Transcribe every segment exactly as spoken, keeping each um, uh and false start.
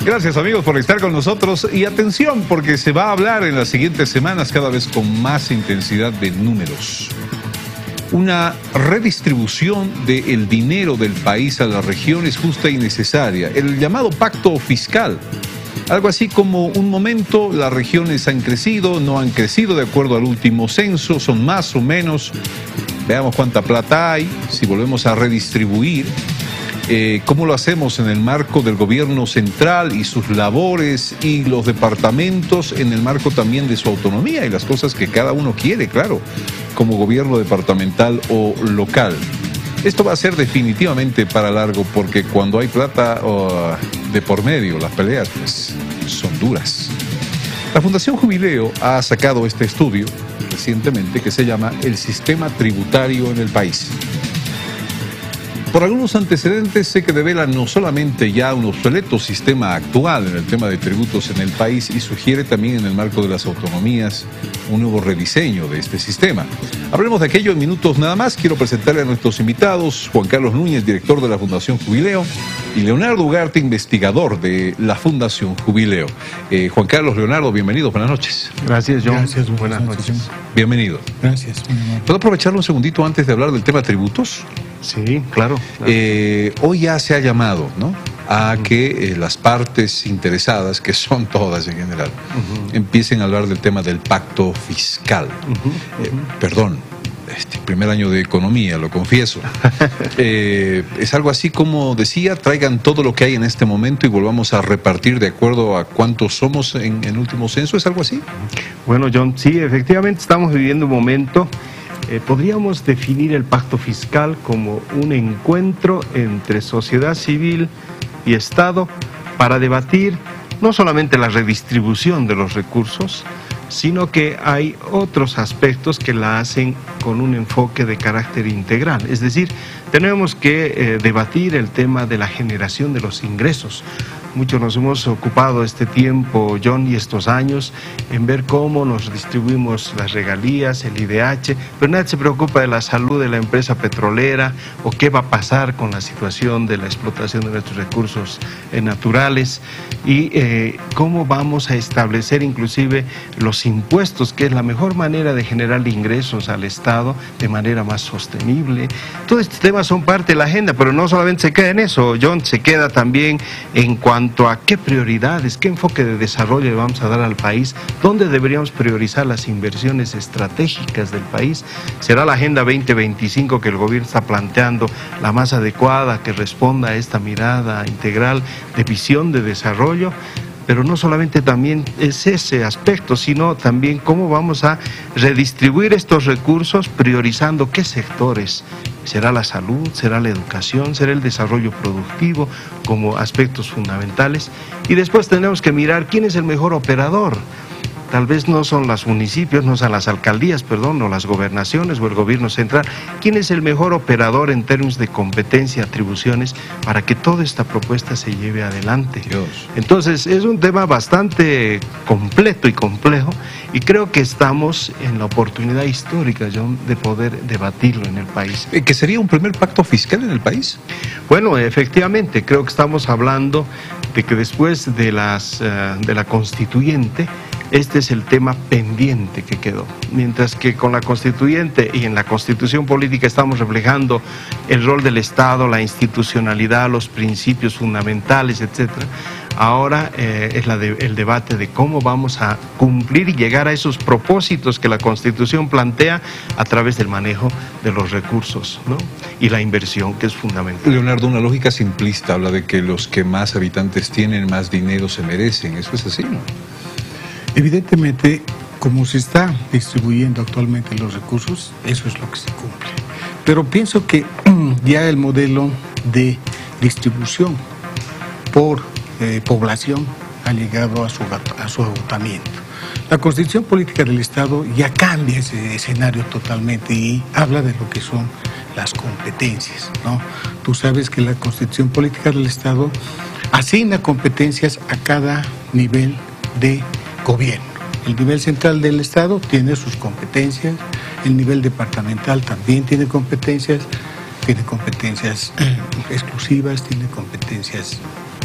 Gracias, amigos, por estar con nosotros. Y atención, porque se va a hablar en las siguientes semanas cada vez con más intensidad de números. Una redistribución del dinero del país a las regiones justa y necesaria. El llamado pacto fiscal. Algo así como un momento, las regiones han crecido, no han crecido de acuerdo al último censo, son más o menos. Veamos cuánta plata hay, si volvemos a redistribuir. Eh, ¿Cómo lo hacemos en el marco del gobierno central y sus labores y los departamentos en el marco también de su autonomía y las cosas que cada uno quiere, claro, como gobierno departamental o local? Esto va a ser definitivamente para largo porque cuando hay plata oh, de por medio, las peleas pues, son duras. La Fundación Jubileo ha sacado este estudio recientemente que se llama El Sistema Tributario en el País. Por algunos antecedentes sé que devela no solamente ya un obsoleto sistema actual en el tema de tributos en el país y sugiere también en el marco de las autonomías un nuevo rediseño de este sistema. Hablemos de aquello en minutos nada más. Quiero presentarle a nuestros invitados, Juan Carlos Núñez, director de la Fundación Jubileo, y Leonardo Ugarte, investigador de la Fundación Jubileo. Eh, Juan Carlos, Leonardo, bienvenidos, buenas noches. Gracias, John. Gracias, buenas, buenas noches. noches. Bienvenido. Gracias. ¿Puedo aprovecharlo un segundito antes de hablar del tema tributos? Sí, claro. claro. Eh, hoy ya se ha llamado, ¿no?, a uh-huh. que eh, las partes interesadas, que son todas en general, uh-huh. empiecen a hablar del tema del pacto fiscal. Uh-huh. Eh, perdón, este primer año de economía, lo confieso. eh, es algo así como decía, traigan todo lo que hay en este momento y volvamos a repartir de acuerdo a cuántos somos en el último censo. ¿Es algo así? Bueno, John, sí, efectivamente estamos viviendo un momento. Eh, podríamos definir el pacto fiscal como un encuentro entre sociedad civil y Estado para debatir no solamente la redistribución de los recursos, sino que hay otros aspectos que la hacen con un enfoque de carácter integral. Es decir, tenemos que eh, debatir el tema de la generación de los ingresos. Muchos nos hemos ocupado este tiempo, John, y estos años, en ver cómo nos distribuimos las regalías, el I D H, pero nadie se preocupa de la salud de la empresa petrolera o qué va a pasar con la situación de la explotación de nuestros recursos eh, naturales y eh, cómo vamos a establecer inclusive los impuestos, que es la mejor manera de generar ingresos al Estado de manera más sostenible. Todos estos temas son parte de la agenda, pero no solamente se queda en eso, John, se queda también en cuanto cuanto a qué prioridades, qué enfoque de desarrollo le vamos a dar al país, dónde deberíamos priorizar las inversiones estratégicas del país. ¿Será la Agenda veinte veinticinco que el gobierno está planteando la más adecuada, que responda a esta mirada integral de visión de desarrollo? Pero no solamente también es ese aspecto, sino también cómo vamos a redistribuir estos recursos priorizando qué sectores. ¿Será la salud? ¿Será la educación? ¿Será el desarrollo productivo como aspectos fundamentales? Y después tenemos que mirar quién es el mejor operador. Tal vez no son los municipios, no son las alcaldías, perdón, o las gobernaciones o el gobierno central. ¿Quién es el mejor operador en términos de competencia, atribuciones, para que toda esta propuesta se lleve adelante? Dios. Entonces, es un tema bastante completo y complejo, y creo que estamos en la oportunidad histórica, John, de poder debatirlo en el país. ¿Que sería un primer pacto fiscal en el país? Bueno, efectivamente, creo que estamos hablando de que después de, las, uh, de la constituyente, este es el tema pendiente que quedó. Mientras que con la constituyente y en la constitución política estamos reflejando el rol del Estado, la institucionalidad, los principios fundamentales, etcétera. Ahora eh, es la de, el debate de cómo vamos a cumplir y llegar a esos propósitos que la Constitución plantea a través del manejo de los recursos, ¿no?, y la inversión, que es fundamental. Leonardo, una lógica simplista habla de que los que más habitantes tienen, más dinero se merecen. ¿Eso es así, no? Evidentemente, como se está distribuyendo actualmente los recursos, eso es lo que se cumple. Pero pienso que ya el modelo de distribución por eh, población ha llegado a su, a su agotamiento. La Constitución Política del Estado ya cambia ese escenario totalmente y habla de lo que son las competencias, ¿no? Tú sabes que la Constitución Política del Estado asigna competencias a cada nivel de gobierno. El nivel central del Estado tiene sus competencias, el nivel departamental también tiene competencias, tiene competencias exclusivas, tiene competencias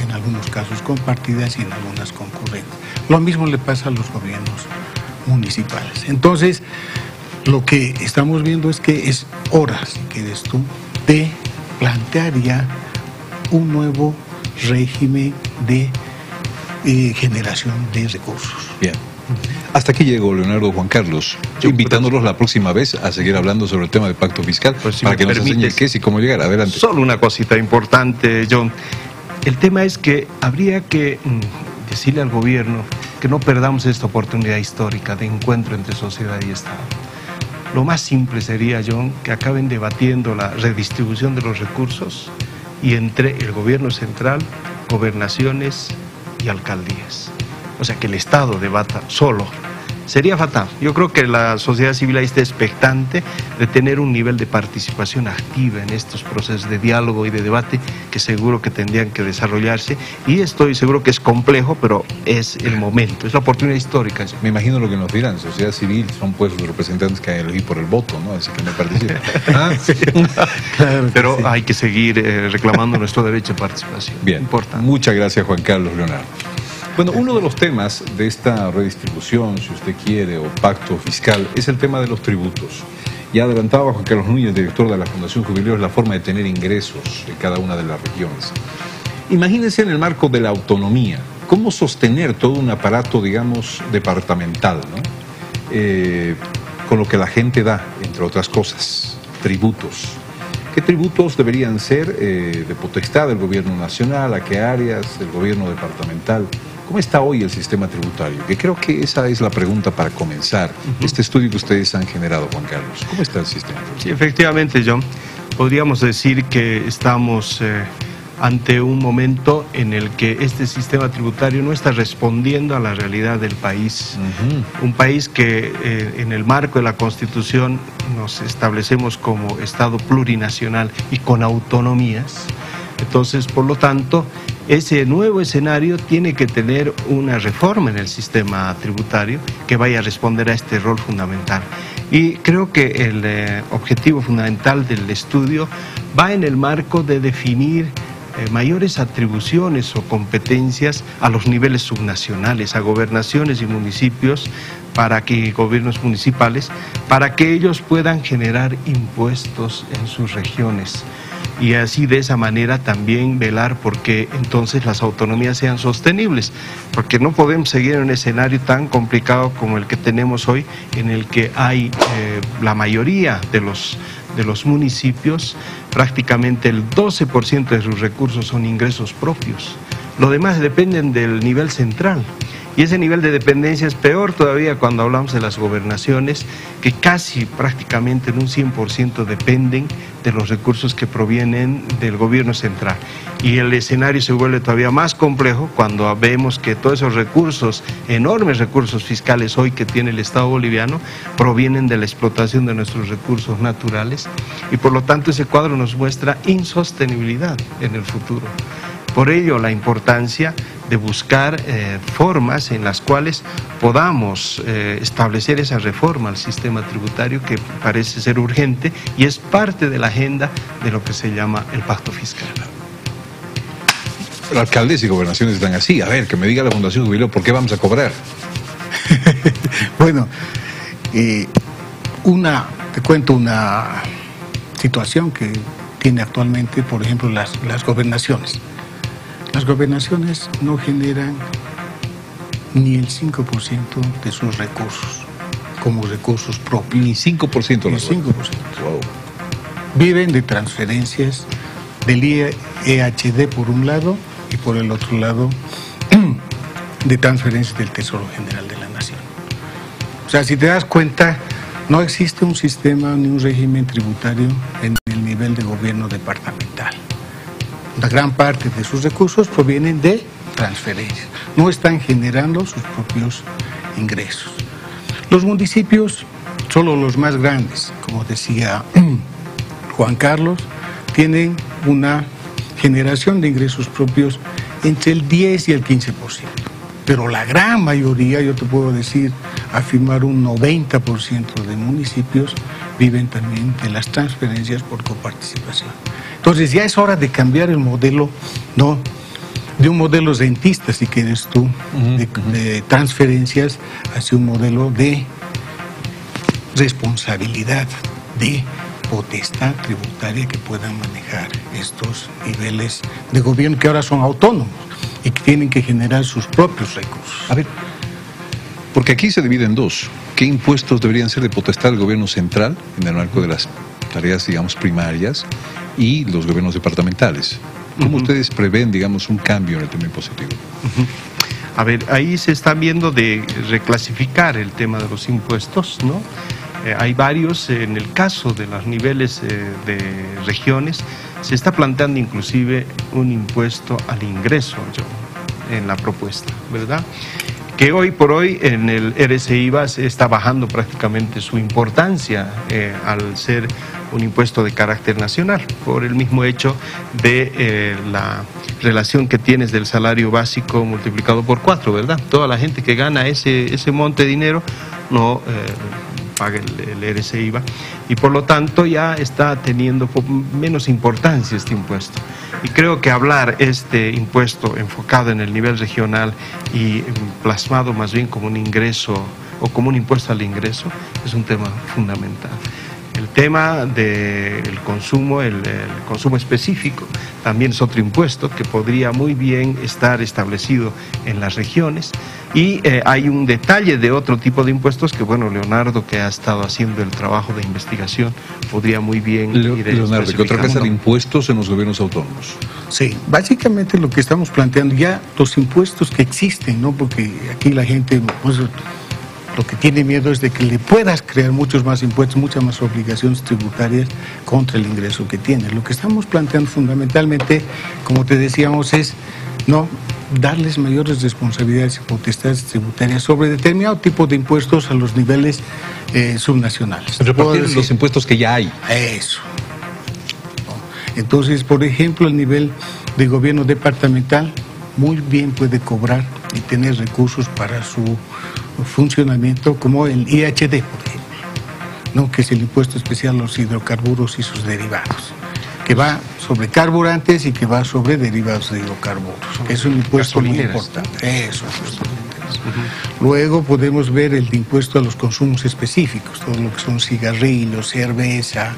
en algunos casos compartidas y en algunas concurrentes. Lo mismo le pasa a los gobiernos municipales. Entonces, lo que estamos viendo es que es hora, si quieres tú, de plantear ya un nuevo régimen de eh, generación de recursos. Bien. Hasta aquí llegó Leonardo. Juan Carlos, yo invitándolos la próxima vez a seguir hablando sobre el tema del pacto fiscal, pues si para que nos permites, enseñe qué es y cómo llegar. Adelante. Solo una cosita importante, John. El tema es que habría que mm, decirle al gobierno que no perdamos esta oportunidad histórica de encuentro entre sociedad y Estado. Lo más simple sería, John, que acaben debatiendo la redistribución de los recursos y entre el gobierno central, gobernaciones y alcaldías. O sea, que el Estado debata solo. Sería fatal. Yo creo que la sociedad civil ahí está expectante de tener un nivel de participación activa en estos procesos de diálogo y de debate que seguro que tendrían que desarrollarse, y estoy seguro que es complejo, pero es el momento, es la oportunidad histórica. Me imagino lo que nos dirán, sociedad civil son pues los representantes que hay elegir por el voto, ¿no? Así que no participan. ¿Ah? Claro, pero sí. hay que seguir eh, reclamando nuestro derecho de participación. Bien, Importante. Muchas gracias, Juan Carlos. Leonardo. Bueno, uno de los temas de esta redistribución, si usted quiere, o pacto fiscal, es el tema de los tributos. Ya adelantaba Juan Carlos Núñez, director de la Fundación Jubileos, la forma de tener ingresos en cada una de las regiones. Imagínense en el marco de la autonomía, cómo sostener todo un aparato, digamos, departamental, ¿no? Eh, con lo que la gente da, entre otras cosas, tributos. ¿Qué tributos deberían ser eh, de potestad del gobierno nacional? ¿A qué áreas? ¿Del gobierno departamental? ¿Cómo está hoy el sistema tributario? Que creo que esa es la pregunta para comenzar. Uh-huh. Este estudio que ustedes han generado, Juan Carlos. ¿Cómo está el sistema? Sí, efectivamente, John. Podríamos decir que estamos eh, ante un momento en el que este sistema tributario no está respondiendo a la realidad del país. Uh-huh. Un país que eh, en el marco de la Constitución nos establecemos como Estado plurinacional y con autonomías. Entonces, por lo tanto, ese nuevo escenario tiene que tener una reforma en el sistema tributario que vaya a responder a este rol fundamental. Y creo que el eh, objetivo fundamental del estudio va en el marco de definir eh, mayores atribuciones o competencias a los niveles subnacionales, a gobernaciones y municipios, para que gobiernos municipales, para que ellos puedan generar impuestos en sus regiones. Y así de esa manera también velar porque entonces las autonomías sean sostenibles, porque no podemos seguir en un escenario tan complicado como el que tenemos hoy, en el que hay eh, la mayoría de los, de los municipios, prácticamente el doce por ciento de sus recursos son ingresos propios, lo demás dependen del nivel central. Y ese nivel de dependencia es peor todavía cuando hablamos de las gobernaciones, que casi prácticamente en un cien por ciento dependen de los recursos que provienen del gobierno central. Y el escenario se vuelve todavía más complejo cuando vemos que todos esos recursos, enormes recursos fiscales hoy que tiene el Estado boliviano, provienen de la explotación de nuestros recursos naturales, y por lo tanto ese cuadro nos muestra insostenibilidad en el futuro. Por ello, la importancia de buscar eh, formas en las cuales podamos eh, establecer esa reforma al sistema tributario que parece ser urgente y es parte de la agenda de lo que se llama el pacto fiscal. Los alcaldes y gobernaciones están así. A ver, que me diga la Fundación Jubileo, ¿por qué vamos a cobrar? Bueno, eh, una, te cuento una situación que tiene actualmente, por ejemplo, las, las gobernaciones. Las gobernaciones no generan ni el cinco por ciento de sus recursos como recursos propios. Ni cinco por ciento. Ni cinco por ciento. Wow. Viven de transferencias del E H D por un lado y por el otro lado de transferencias del Tesoro General de la Nación. O sea, si te das cuenta, no existe un sistema ni un régimen tributario en el nivel de gobierno departamental. Una gran parte de sus recursos provienen de transferencias, no están generando sus propios ingresos. Los municipios, solo los más grandes, como decía Juan Carlos, tienen una generación de ingresos propios entre el diez y el quince por ciento. Pero la gran mayoría, yo te puedo decir, afirmar un noventa por ciento de municipios viven también de las transferencias por coparticipación. Entonces ya es hora de cambiar el modelo, ¿no?, de un modelo rentista, si quieres tú, uh-huh, de, uh-huh. de transferencias hacia un modelo de responsabilidad, de potestad tributaria que puedan manejar estos niveles de gobierno que ahora son autónomos y que tienen que generar sus propios recursos. A ver, porque aquí se divide en dos. ¿Qué impuestos deberían ser de potestad del gobierno central en el marco de las tareas, digamos, primarias y los gobiernos departamentales? ¿Cómo uh-huh. ustedes prevén, digamos, un cambio en el tema impositivo? Uh-huh. A ver, ahí se está viendo de reclasificar el tema de los impuestos, ¿no? Eh, hay varios, eh, en el caso de los niveles eh, de regiones, se está planteando inclusive un impuesto al ingreso, yo, en la propuesta, ¿verdad? Que hoy por hoy en el R S I V A se está bajando prácticamente su importancia eh, al ser un impuesto de carácter nacional, por el mismo hecho de eh, la relación que tienes del salario básico multiplicado por cuatro, ¿verdad? Toda la gente que gana ese, ese monte de dinero no eh, paga el, el R S I V A y por lo tanto ya está teniendo menos importancia este impuesto. Y creo que hablar este impuesto enfocado en el nivel regional y plasmado más bien como un ingreso o como un impuesto al ingreso es un tema fundamental. El tema del consumo, el, el consumo específico, también es otro impuesto que podría muy bien estar establecido en las regiones. Y eh, hay un detalle de otro tipo de impuestos que, bueno, Leonardo, que ha estado haciendo el trabajo de investigación, podría muy bien Leo, ir Leonardo, ¿qué otra cosa de impuestos en los gobiernos autónomos? Sí, básicamente lo que estamos planteando ya, los impuestos que existen, ¿no? Porque aquí la gente, pues, lo que tiene miedo es de que le puedas crear muchos más impuestos, muchas más obligaciones tributarias contra el ingreso que tienes. Lo que estamos planteando fundamentalmente, como te decíamos, es no darles mayores responsabilidades y potestades tributarias sobre determinado tipo de impuestos a los niveles eh, subnacionales. Repartir decir, los impuestos que ya hay. Eso. Entonces, por ejemplo, el nivel de gobierno departamental muy bien puede cobrar y tener recursos para su funcionamiento, como el I H D, por ejemplo, ¿no? Que es el impuesto especial a los hidrocarburos y sus derivados, que va sobre carburantes y que va sobre derivados de hidrocarburos, que es un impuesto muy importante. Eso, uh-huh. Luego podemos ver el impuesto a los consumos específicos, todo lo que son cigarrillos, cerveza,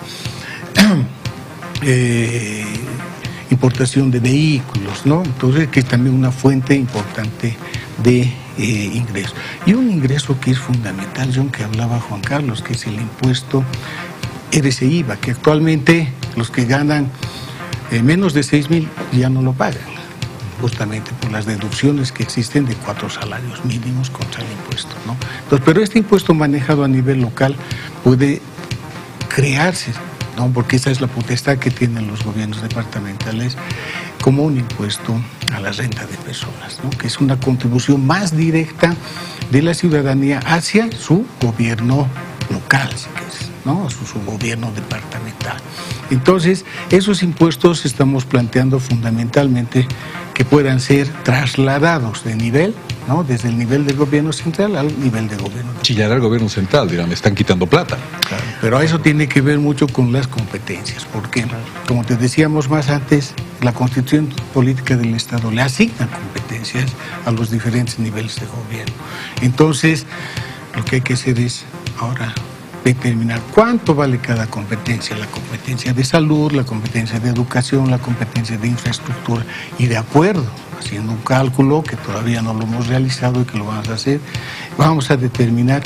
eh, importación de vehículos, ¿no? Entonces, que es también una fuente importante de eh, ingresos. Y un ingreso que es fundamental, John, que hablaba Juan Carlos, que es el impuesto R S I V A, que actualmente los que ganan eh, menos de seis mil ya no lo pagan, justamente por las deducciones que existen de cuatro salarios mínimos contra el impuesto, ¿no? Entonces, pero este impuesto manejado a nivel local puede crearse, ¿no? Porque esa es la potestad que tienen los gobiernos departamentales, como un impuesto a la renta de personas, ¿no? Que es una contribución más directa de la ciudadanía hacia su gobierno local, si quieres, ¿no? A su, su gobierno departamental. Entonces, esos impuestos estamos planteando fundamentalmente que puedan ser trasladados de nivel, ¿no? Desde el nivel del gobierno central al nivel de gobierno. Chillará al gobierno central, dirán, me están quitando plata. Claro, pero eso tiene que ver mucho con las competencias, porque, como te decíamos más antes, la Constitución Política del Estado le asigna competencias a los diferentes niveles de gobierno. Entonces, lo que hay que hacer es ahora determinar cuánto vale cada competencia, la competencia de salud, la competencia de educación, la competencia de infraestructura, y de acuerdo, haciendo un cálculo que todavía no lo hemos realizado y que lo vamos a hacer, vamos a determinar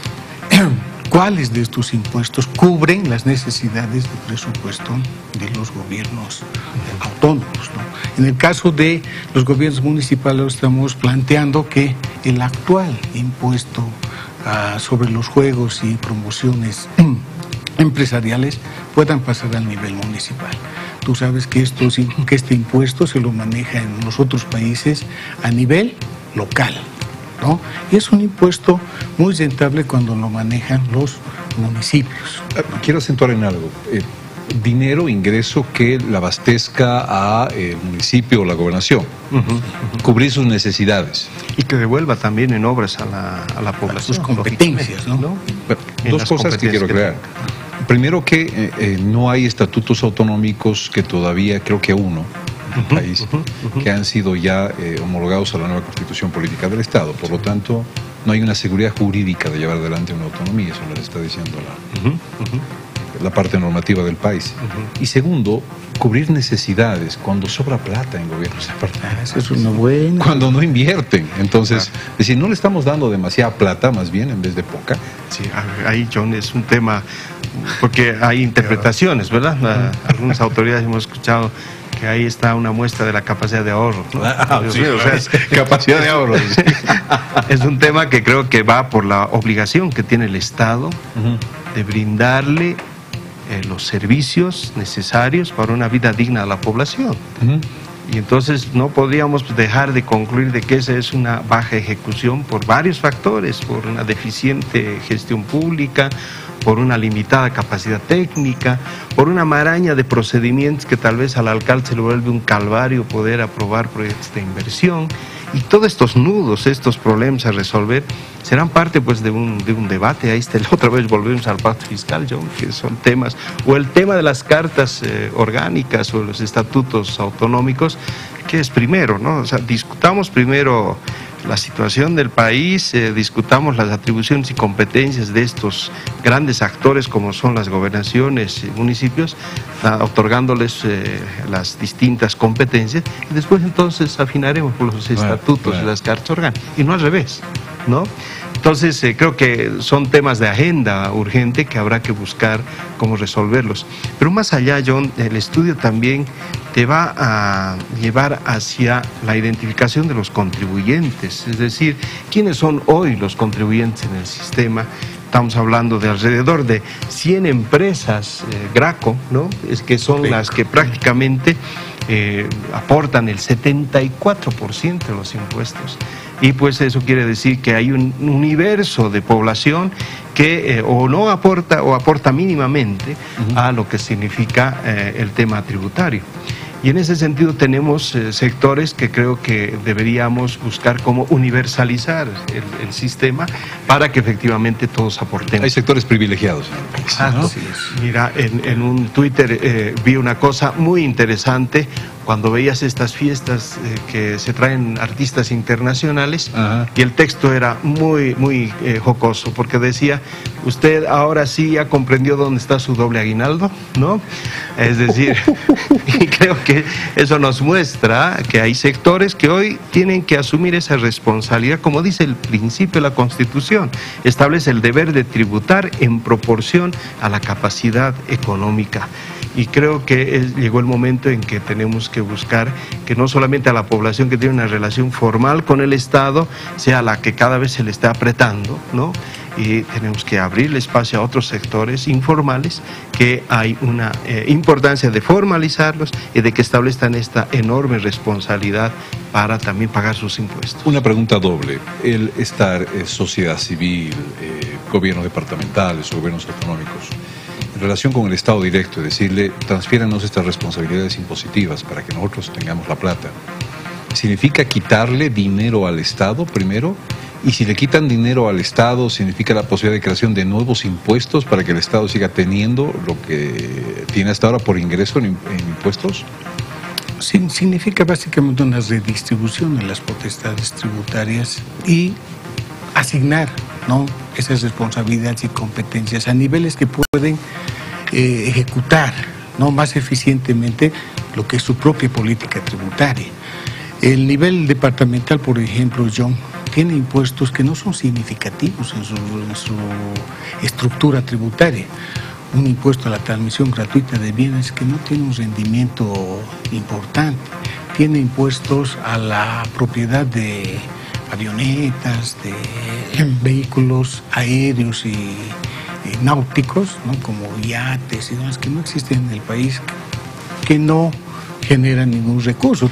cuáles de estos impuestos cubren las necesidades de presupuesto de los gobiernos autónomos, ¿no? En el caso de los gobiernos municipales estamos planteando que el actual impuesto uh, sobre los juegos y promociones empresariales puedan pasar al nivel municipal. Tú sabes que, estos, que este impuesto se lo maneja en los otros países a nivel local, ¿no? Y es un impuesto muy rentable cuando lo manejan los municipios, ¿no? Quiero acentuar en algo. Eh, dinero, ingreso que le abastezca al municipio o la gobernación, uh-huh, uh-huh. Cubrir sus necesidades. Y que devuelva también en obras a la, a la población. Sus competencias, ¿no? ¿no? Dos cosas que quiero crear. Primero que eh, eh, no hay estatutos autonómicos que todavía, creo que uno, del país, que han sido ya eh, homologados a la nueva Constitución Política del Estado. Por lo tanto, no hay una seguridad jurídica de llevar adelante una autonomía, eso lo está diciendo la, uh-huh, uh-huh. la parte normativa del país. Uh-huh. Y segundo, cubrir necesidades cuando sobra plata en gobiernos departamentales. Eso es una buena. Cuando no invierten. Entonces, ah. es decir, no le estamos dando demasiada plata, más bien, en vez de poca. Sí, ahí, John, es un tema, porque hay interpretaciones, ¿verdad? Uh-huh. Algunas autoridades hemos escuchado que ahí está una muestra de la capacidad de ahorro, ¿no? Ah, sí, o sea, es capacidad de ahorro. Sí. Es un tema que creo que va por la obligación que tiene el Estado uh-huh. de brindarle eh, los servicios necesarios para una vida digna a la población. Uh-huh. Y entonces no podríamos dejar de concluir de que esa es una baja ejecución por varios factores, por una deficiente gestión pública, por una limitada capacidad técnica, por una maraña de procedimientos que tal vez al alcalde se le vuelve un calvario poder aprobar proyectos de inversión. Y todos estos nudos, estos problemas a resolver, serán parte pues de un, de un debate. Ahí está, la otra vez volvemos al pacto fiscal, John, que son temas, o el tema de las cartas eh, orgánicas o los estatutos autonómicos, que es primero, ¿no? O sea, discutamos primero la situación del país, eh, discutamos las atribuciones y competencias de estos grandes actores como son las gobernaciones y municipios, ah, otorgándoles eh, las distintas competencias, y después entonces afinaremos por los estatutos y claro, claro. las cartas orgánicas, y no al revés, ¿no? Entonces eh, creo que son temas de agenda urgente que habrá que buscar cómo resolverlos. Pero más allá, John, el estudio también te va a llevar hacia la identificación de los contribuyentes, es decir, ¿quiénes son hoy los contribuyentes en el sistema? Estamos hablando de alrededor de cien empresas eh, Graco, ¿no? Es que son sí. las que prácticamente eh, aportan el setenta y cuatro por ciento de los impuestos. Y pues eso quiere decir que hay un universo de población que eh, o no aporta o aporta mínimamente uh-huh. a lo que significa eh, el tema tributario. Y en ese sentido tenemos eh, sectores que creo que deberíamos buscar cómo universalizar el, el sistema para que efectivamente todos aportemos. Hay sectores privilegiados en el país, ah, ¿no? Sí. Mira, en, en un Twitter eh, vi una cosa muy interesante cuando veías estas fiestas eh, que se traen artistas internacionales. Ajá. Y el texto era muy, muy eh, jocoso, porque decía, usted ahora sí ya comprendió dónde está su doble aguinaldo, ¿no? Es decir, y creo que eso nos muestra que hay sectores que hoy tienen que asumir esa responsabilidad, como dice el principio de la Constitución, establece el deber de tributar en proporción a la capacidad económica. Y creo que es, llegó el momento en que tenemos que buscar que no solamente a la población que tiene una relación formal con el Estado sea la que cada vez se le está apretando, ¿no? Y tenemos que abrirle espacio a otros sectores informales, que hay una eh, importancia de formalizarlos y de que establezcan esta enorme responsabilidad para también pagar sus impuestos. Una pregunta doble, el estar eh, sociedad civil, eh, gobiernos departamentales o gobiernos autonómicos, en relación con el Estado directo, es decirle, transfiéranos estas responsabilidades impositivas para que nosotros tengamos la plata, ¿significa quitarle dinero al Estado primero? Y si le quitan dinero al Estado, ¿significa la posibilidad de creación de nuevos impuestos para que el Estado siga teniendo lo que tiene hasta ahora por ingreso en, en impuestos? Sí, significa básicamente una redistribución de las potestades tributarias y asignar, ¿no?, esas responsabilidades y competencias a niveles que pueden eh, ejecutar, ¿no?, más eficientemente lo que es su propia política tributaria. El nivel departamental, por ejemplo, John, tiene impuestos que no son significativos en su, en su estructura tributaria. Un impuesto a la transmisión gratuita de bienes que no tiene un rendimiento importante. Tiene impuestos a la propiedad de avionetas, de vehículos aéreos y, y náuticos, ¿no?, como yates y demás, que no existen en el país, que no generan ningún recurso.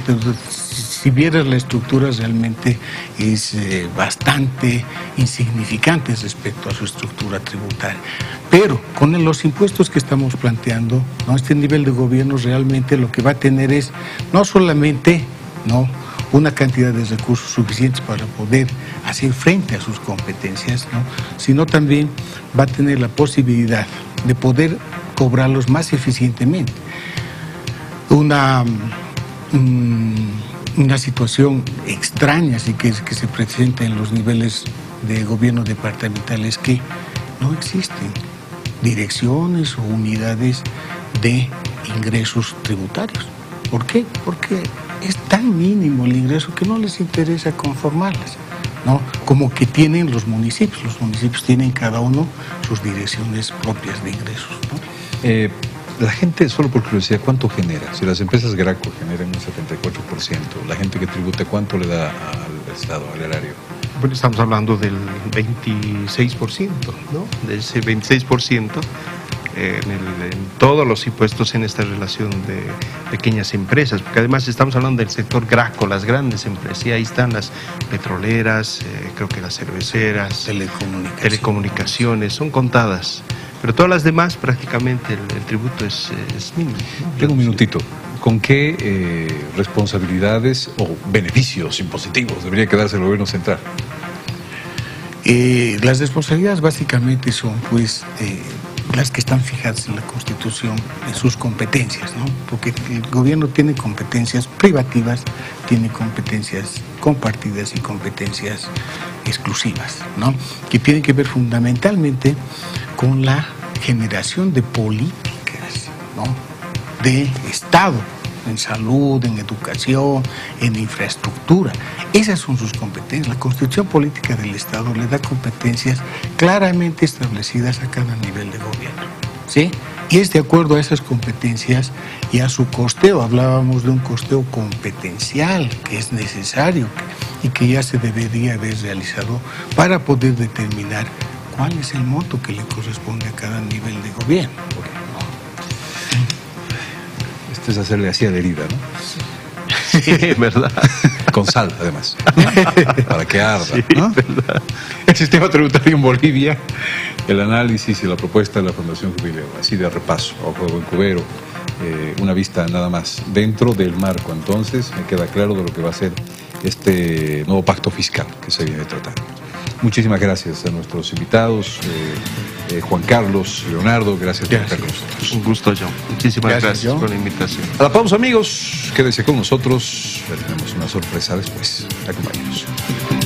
Si vieras la estructura, realmente es eh, bastante insignificante respecto a su estructura tributaria. Pero con los impuestos que estamos planteando, ¿no?, este nivel de gobierno realmente lo que va a tener es no solamente, ¿no?, una cantidad de recursos suficientes para poder hacer frente a sus competencias, ¿no?, sino también va a tener la posibilidad de poder cobrarlos más eficientemente. Una mmm, una situación extraña así que, que se presenta en los niveles de gobierno departamental es que no existen direcciones o unidades de ingresos tributarios. ¿Por qué? Porque es tan mínimo el ingreso que no les interesa conformarlas, ¿no? Como que tienen los municipios. Los municipios tienen cada uno sus direcciones propias de ingresos, ¿no? Eh, la gente, solo por curiosidad, ¿cuánto genera? Si las empresas Graco generan un setenta y cuatro por ciento, la gente que tributa, ¿cuánto le da al Estado, al erario? Bueno, estamos hablando del veintiséis por ciento, ¿no? De ese veintiséis por ciento eh, en, el, en todos los impuestos en esta relación de pequeñas empresas, porque además estamos hablando del sector Graco, las grandes empresas, y ahí están las petroleras, eh, creo que las cerveceras, telecomunicaciones, telecomunicaciones son contadas. Pero todas las demás, prácticamente, el, el tributo es, es mínimo, ¿no? Tengo un minutito. ¿Con qué eh, responsabilidades o beneficios impositivos debería quedarse el gobierno central? Eh, las responsabilidades básicamente son, pues, eh, las que están fijadas en la Constitución, en sus competencias, ¿no? Porque el gobierno tiene competencias privativas, tiene competencias compartidas y competencias exclusivas, ¿no? Que tienen que ver fundamentalmente con la generación de políticas, ¿no? De Estado, en salud, en educación, en infraestructura. Esas son sus competencias. La Constitución Política del Estado le da competencias claramente establecidas a cada nivel de gobierno, ¿sí? Y es de acuerdo a esas competencias y a su costeo. Hablábamos de un costeo competencial que es necesario y que ya se debería haber realizado para poder determinar cuál es el monto que le corresponde a cada nivel de gobierno. Esto es hacerle así a la herida, ¿no? Sí, ¿verdad? Con sal, además, para que arda, Sí, ¿no? ¿verdad? El sistema tributario en Bolivia, el análisis y la propuesta de la Fundación Jubileo, así de repaso, ojo de buen cubero, eh, una vista nada más. Dentro del marco, entonces, me queda claro de lo que va a ser este nuevo pacto fiscal que se viene tratando. Muchísimas gracias a nuestros invitados, eh, eh, Juan Carlos, Leonardo, gracias por estar con nosotros. Un gusto, John. Muchísimas Gracias, gracias, John. por la invitación. A la pausa, amigos, quédese con nosotros, ya tenemos una sorpresa después. Acompáñenos.